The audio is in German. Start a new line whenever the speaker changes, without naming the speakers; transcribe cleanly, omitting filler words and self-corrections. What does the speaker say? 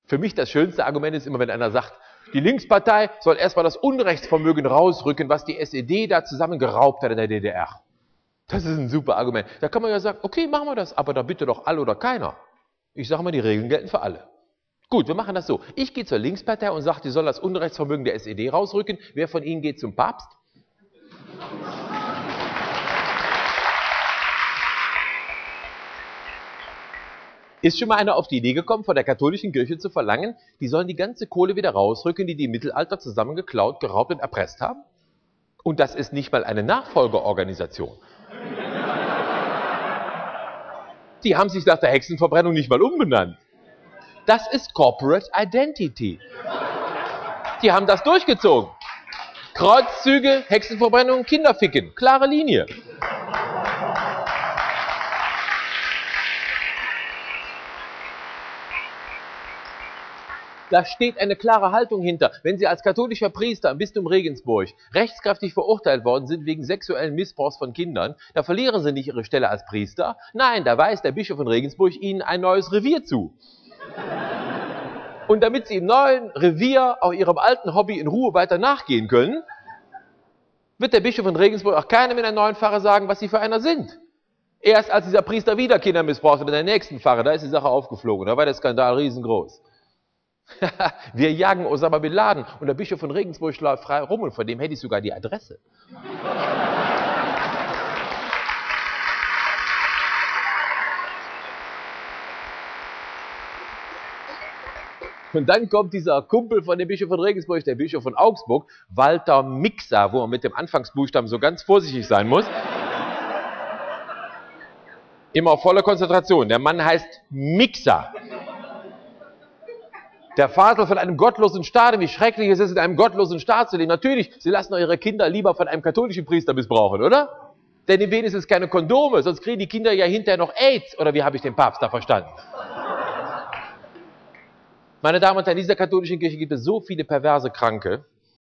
Für mich das schönste Argument ist immer, wenn einer sagt, die Linkspartei soll erstmal das Unrechtsvermögen rausrücken, was die SED da zusammengeraubt hat in der DDR. Das ist ein super Argument. Da kann man ja sagen, okay, machen wir das, aber da bitte doch alle oder keiner. Ich sage mal, die Regeln gelten für alle. Gut, wir machen das so. Ich gehe zur Linkspartei und sage, die soll das Unrechtsvermögen der SED rausrücken. Wer von Ihnen geht zum Papst? Ist schon mal einer auf die Idee gekommen, von der katholischen Kirche zu verlangen, die sollen die ganze Kohle wieder rausrücken, die die im Mittelalter zusammengeklaut, geraubt und erpresst haben? Und das ist nicht mal eine Nachfolgeorganisation. Die haben sich nach der Hexenverbrennung nicht mal umbenannt. Das ist Corporate Identity. Die haben das durchgezogen. Kreuzzüge, Hexenverbrennung, Kinderficken. Klare Linie. Da steht eine klare Haltung hinter. Wenn Sie als katholischer Priester am Bistum Regensburg rechtskräftig verurteilt worden sind wegen sexuellen Missbrauchs von Kindern, da verlieren Sie nicht Ihre Stelle als Priester. Nein, da weist der Bischof von Regensburg Ihnen ein neues Revier zu. Und damit Sie im neuen Revier auch Ihrem alten Hobby in Ruhe weiter nachgehen können, wird der Bischof von Regensburg auch keinem in der neuen Pfarre sagen, was Sie für einer sind. Erst als dieser Priester wieder Kinder missbraucht hat in der nächsten Pfarre, da ist die Sache aufgeflogen. Da war der Skandal riesengroß. Wir jagen Osama Bin Laden und der Bischof von Regensburg läuft frei rum und von dem hätte ich sogar die Adresse. Und dann kommt dieser Kumpel von dem Bischof von Regensburg, der Bischof von Augsburg, Walter Mixer, wo man mit dem Anfangsbuchstaben so ganz vorsichtig sein muss. Immer auf volle Konzentration. Der Mann heißt Mixer. Der Vater von einem gottlosen Staat, wie schrecklich es ist, in einem gottlosen Staat zu leben. Natürlich, Sie lassen eure Kinder lieber von einem katholischen Priester missbrauchen, oder? Denn in wenigstens keine Kondome, sonst kriegen die Kinder ja hinterher noch AIDS. Oder wie habe ich den Papst da verstanden? Meine Damen und Herren, in dieser katholischen Kirche gibt es so viele perverse Kranke.